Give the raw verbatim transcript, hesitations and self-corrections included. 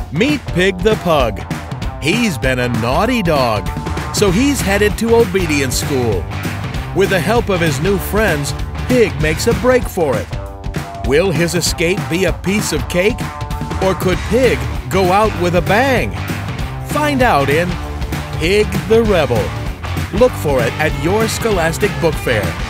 Meet Pig the Pug. He's been a naughty dog, so he's headed to obedience school. With the help of his new friends, Pig makes a break for it. Will his escape be a piece of cake? Or could Pig go out with a bang? Find out in Pig the Rebel. Look for it at your Scholastic Book Fair.